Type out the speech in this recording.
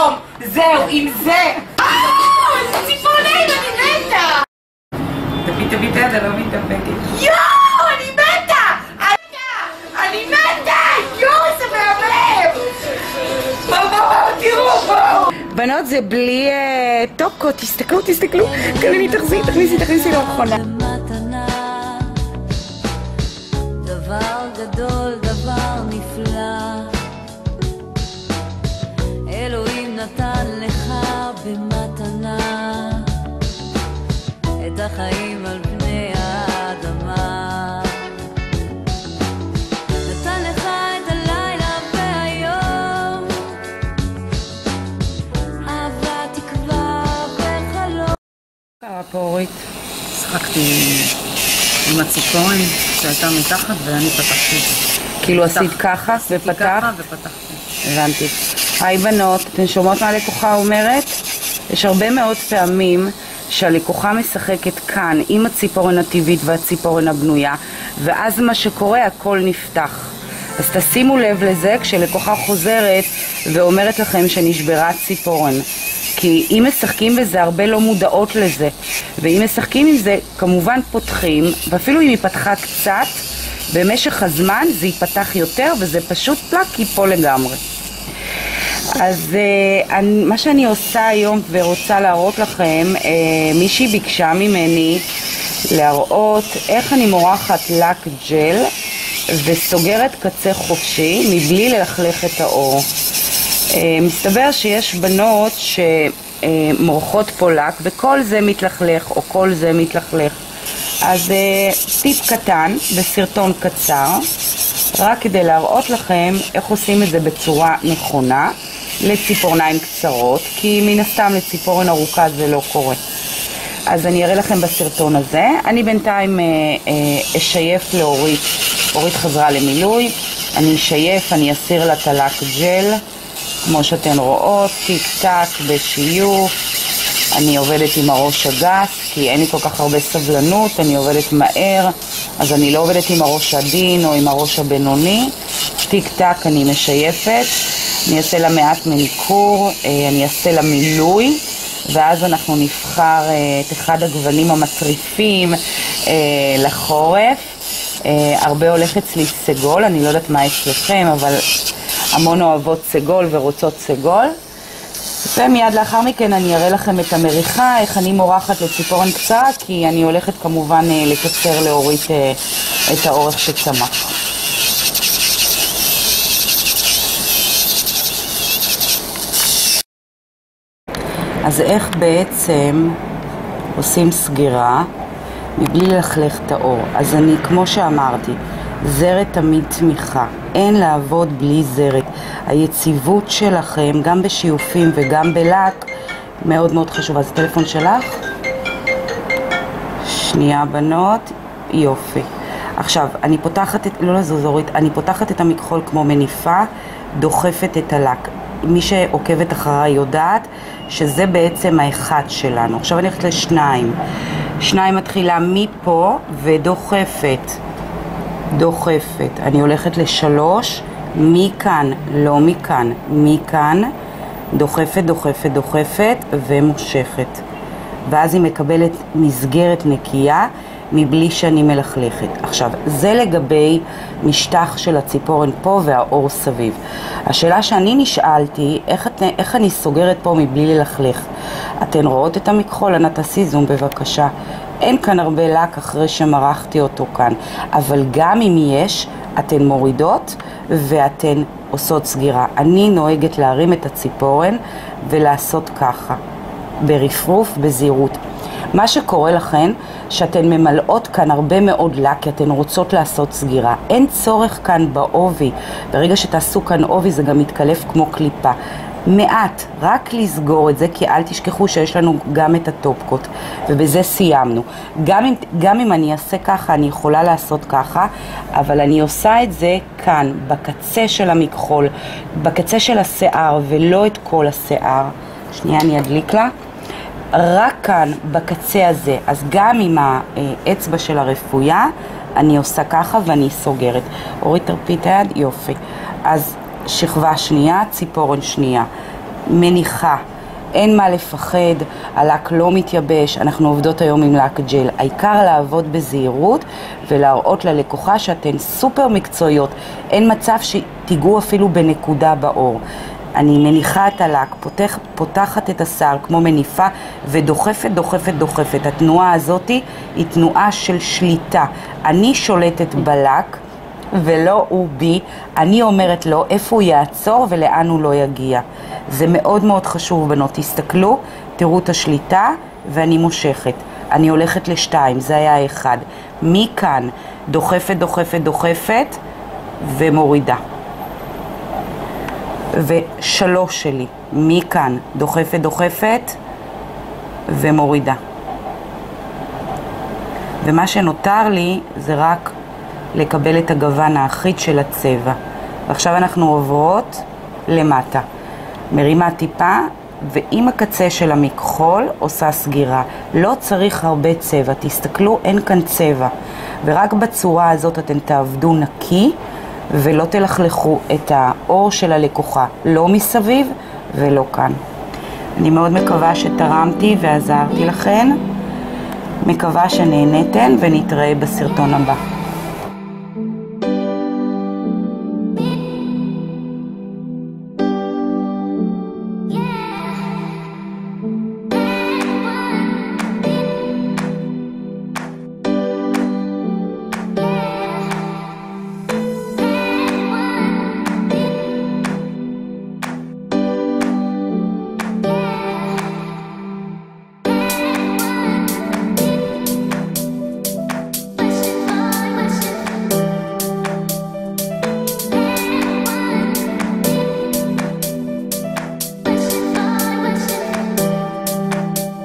היום! זהו, עם זה! ציפורניים, אני מתה! תביא את היד, אני לא מתאפקת. יואו, אני מתה! אני מתה! יואו, זה מהמם! בואו, תראו, בואו! בנות, זה בלי טופקות, תסתכלו. קלמי, תכניסי למכונה. דבר גדול, דבר נפלא, אלוהים נתן לך במתנה את החיים על פני האדמה, נתן לך את הלילה והיום, אהבה, תקווה וחלום. קרה פה אורית? שחקתי עם הציפורן שהייתה מתחת ואני פתחתי את זה. כאילו עשית ככה ופתחת? ככה ופתחתי. הבנתי. היי בנות, אתן שומעות מה הלקוחה אומרת? יש הרבה מאוד פעמים שהלקוחה משחקת כאן עם הציפורן הטבעית והציפורן הבנויה, ואז מה שקורה, הכל נפתח. אז תשימו לב לזה כשלקוחה חוזרת ואומרת לכם שנשברה ציפורן. כי אם משחקים בזה, הרבה לא מודעות לזה. ואם משחקים עם זה, כמובן פותחים, ואפילו אם היא פתחה קצת, במשך הזמן זה ייפתח יותר, וזה פשוט פלק ייפול לגמרי. אז מה שאני עושה היום ורוצה להראות לכם, מישהי ביקשה ממני להראות איך אני מורחת לק ג'ל וסוגרת קצה חופשי מבלי ללכלך את האור. מסתבר שיש בנות שמורחות פה לק וכל זה מתלכלך או כל זה מתלכלך. אז טיפ קטן בסרטון קצר, רק כדי להראות לכם איך עושים את זה בצורה נכונה לציפורניים קצרות, כי מן הסתם לציפורן ארוכה זה לא קורה. אז אני אראה לכם בסרטון הזה. אני בינתיים אשייף לאורית, אורית חזרה למילוי, אני אשייף, אני אסיר לה את הלק ג'ל כמו שאתן רואות, טיק טק בשיוף. אני עובדת עם הראש הגס כי אין לי כל כך הרבה סבלנות, אני עובדת מהר, אז אני לא עובדת עם הראש עדין או עם הראש הבינוני. טיק טק אני משייפת, אני אעשה לה מעט מניקור, אני אעשה לה מילוי, ואז אנחנו נבחר את אחד הגוונים המטריפים לחורף. הרבה הולך אצלי סגול, אני לא יודעת מה אצלכם, אבל המון אוהבות סגול ורוצות סגול. ומיד לאחר מכן אני אראה לכם את המריחה, איך אני מורחת לציפורן קצרה, כי אני הולכת כמובן לקצר לאורית את האורך שצמח. אז איך בעצם עושים סגירה מבלי ללכלך את האור? אז אני, כמו שאמרתי, זרת תמיד תמיכה, אין לעבוד בלי זרת. היציבות שלכם גם בשיופים וגם בלק מאוד מאוד חשובה. זה טלפון שלך? שנייה בנות, יופי. עכשיו אני פותחת לא לזוז אורית, אני פותחת את המכחול כמו מניפה, דוחפת את הלק. מי שעוקבת אחריי יודעת שזה בעצם האחד שלנו. עכשיו אני הולכת לשניים. שניים מתחילה מפה ודוחפת, אני הולכת לשלוש, מכאן, לא מכאן, מכאן, דוחפת ומושכת, ואז היא מקבלת מסגרת נקייה מבלי שאני מלכלכת. עכשיו, זה לגבי משטח של הציפורן פה והאור סביב. השאלה שאני נשאלתי, איך אני סוגרת פה מבלי ללכלך? אתן רואות את המכחול? אנא תעשי זום בבקשה. אין כאן הרבה לק אחרי שמרחתי אותו כאן, אבל גם אם יש, אתן מורידות ואתן עושות סגירה. אני נוהגת להרים את הציפורן ולעשות ככה, ברפרוף, בזהירות. מה שקורה לכן, שאתן ממלאות כאן הרבה מאוד לק, כי אתן רוצות לעשות סגירה. אין צורך כאן בעובי. ברגע שתעשו כאן עובי זה גם מתקלף כמו קליפה. מעט, רק לסגור את זה, כי אל תשכחו שיש לנו גם את הטופקות, ובזה סיימנו. גם אם אני אעשה ככה, אני יכולה לעשות ככה, אבל אני עושה את זה כאן, בקצה של המכחול, בקצה של השיער, ולא את כל השיער. שנייה, אני אדליק לה. רק כאן, בקצה הזה, אז גם עם האצבע של הרפויה, אני עושה ככה ואני סוגרת. אורית, תרפי את היד, יופי. אז שכבה שנייה, ציפורן שנייה. מניחה. אין מה לפחד, הלק לא מתייבש, אנחנו עובדות היום עם לק ג'ל. העיקר לעבוד בזהירות ולהראות ללקוחה שאתן סופר מקצועיות. אין מצב שתיגעו אפילו בנקודה באור. אני מניחה את הלק, פותחת את השיער כמו מניפה ודוחפת, דוחפת, דוחפת. התנועה הזאת היא תנועה של שליטה. אני שולטת בלק ולא הוא בי. אני אומרת לו איפה הוא יעצור ולאן הוא לא יגיע. זה מאוד מאוד חשוב בנות. תסתכלו, תראו את השליטה ואני מושכת. אני הולכת לשתיים, זה היה אחד. מכאן דוחפת, דוחפת, דוחפת ומורידה. ושלוש שלי, מכאן דוחפת, דוחפת ומורידה. ומה שנותר לי זה רק לקבל את הגוון האחיד של הצבע. ועכשיו אנחנו עוברות למטה. מרימה טיפה ועם הקצה של המכחול עושה סגירה. לא צריך הרבה צבע, תסתכלו, אין כאן צבע. ורק בצורה הזאת אתם תעבדו נקי ולא תלכלכו את האור של הלקוחה, לא מסביב ולא כאן. אני מאוד מקווה שתרמתי ועזרתי לכן. מקווה שנהנתן ונתראה בסרטון הבא.